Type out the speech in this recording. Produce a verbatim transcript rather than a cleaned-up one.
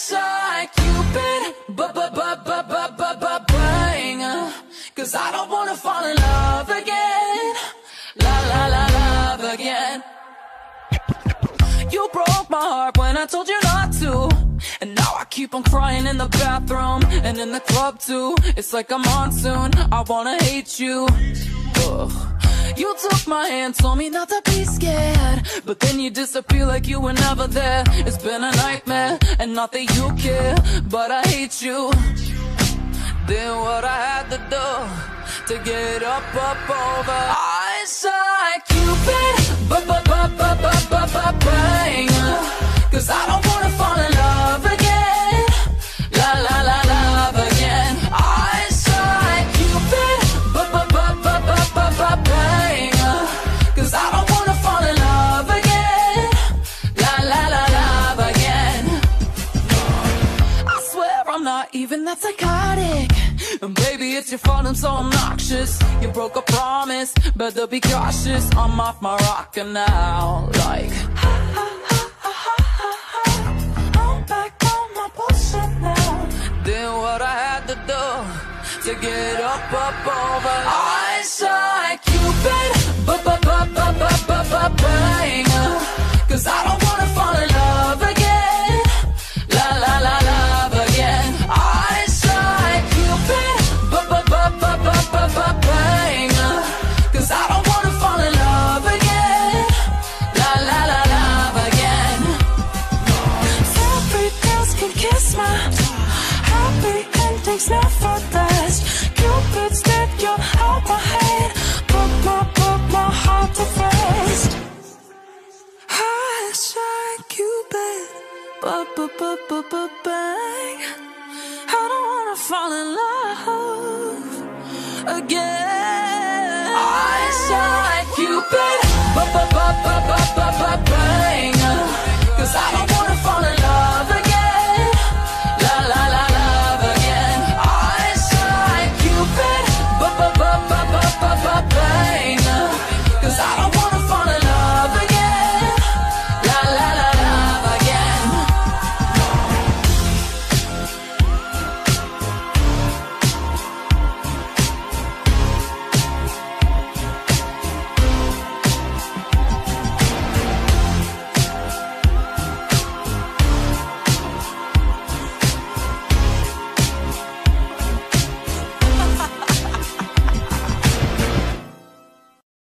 shot Cupid, ba-ba-ba-ba-ba-ba-bang. Cause I don't wanna fall in love again. La la la love again. You broke my heart when I told you not to, and now I keep on crying in the bathroom and in the club too. It's like a monsoon, I wanna hate you. Ugh. You took my hand, told me not to be scared, but then you disappear like you were never there. It's been a nightmare, and not that you care, but I hate you. Did what I had to do to get up, up over. I shot Cupid, ba-ba-ba-ba-ba-ba-bang. Cause I don't wanna fall in love again. La la la love again. I shot Cupid, ba-ba-ba-ba-ba-ba-bang. Cause I don't wanna fall in love again. La la la love again. I swear I'm not even that psychotic, and baby, it's your fault I'm so obnoxious. You broke a promise, better be cautious. I'm off my rocker now, like ha ha ha ha ha ha. I'm back on my bullshit now. Did what I had to do to get up, up over. I shot Cupid, ba-ba-ba-ba-ba-ba-bang. Cause I don't wanna fall in love again. La la la love again. I shot Cupid, ba-ba-ba-ba-ba-ba-bang. Cause I don't wanna fall in love again. La la la love again. Every girls can kiss my happy endings never last. Cupid's dead, you're out my head. Put my, put my heart to rest. I shot Cupid, ba-ba-ba-ba-ba-bang. I don't wanna fall in love again. I shot Cupid, ba-ba-ba-ba-ba-ba-bang.